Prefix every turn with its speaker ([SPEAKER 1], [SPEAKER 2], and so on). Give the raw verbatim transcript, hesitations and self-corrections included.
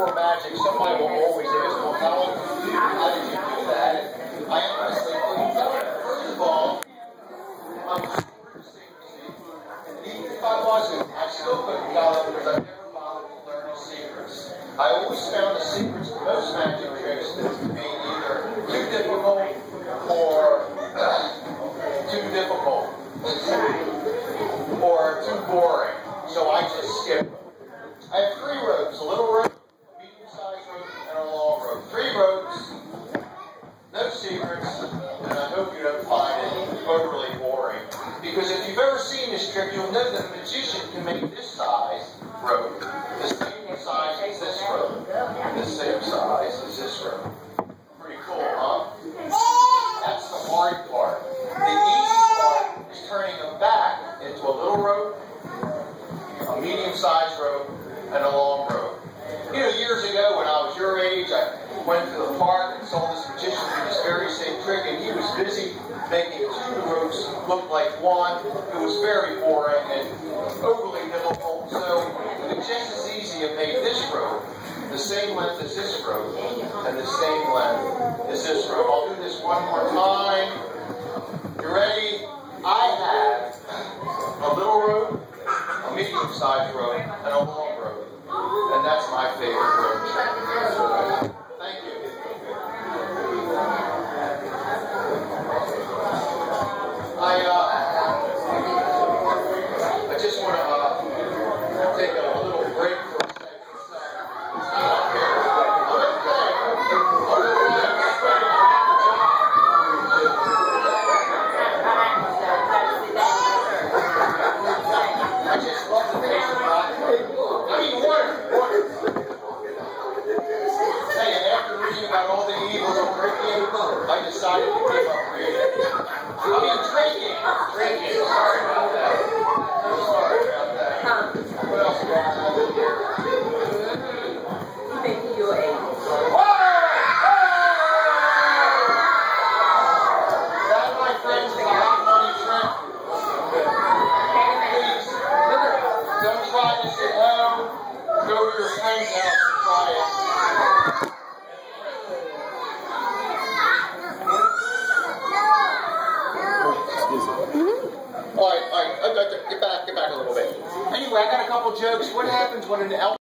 [SPEAKER 1] before magic, somebody will always ask, well, how, how did you do that? I honestly couldn't tell you. First of all, I'm super to secrecy. And even if I wasn't, I still couldn't tell them because I never bothered to learn the secrets. I always found the secrets to most magic tricks to be either too difficult or too difficult or too boring. So I just skip them. I have three ropes, a little rope, a medium-sized rope, and a long rope. Three ropes, no secrets, and I hope you don't find it overly boring. Because if you've ever seen this trick, you'll know that a magician can make this size rope the same size as this rope, and the same size as this rope. Pretty cool, huh? That's the hard part. The easy part is turning them back into a little rope, a medium-sized rope, and a long rope. You know, years ago when I was your age, I went to the park and saw this magician do this very same trick, and he was busy making two ropes look like one. It was very boring and overly difficult. So it's just as easy to make this rope the same length as this rope and the same length as this rope. I'll do this one more time. You ready? I have a little rope, a medium-sized rope, and a long rope. And that's my favorite rope trick. Thank you. I, uh, I just want to uh, take a little break for a second. I just love the taste of rock. I mean, water, water. Hey, and after reading about all the evils of drinking, I decided to give up reading. I mean, drinking. Drinking. Sorry about that. Sorry about that. What else do I have in here? Making you a water! That, my friends, is a hot money trick. Please, don't try this at home. Go to your friend's house and try it. All right, all right, get back, get back a little bit. Anyway, I got a couple jokes. What happens when an elf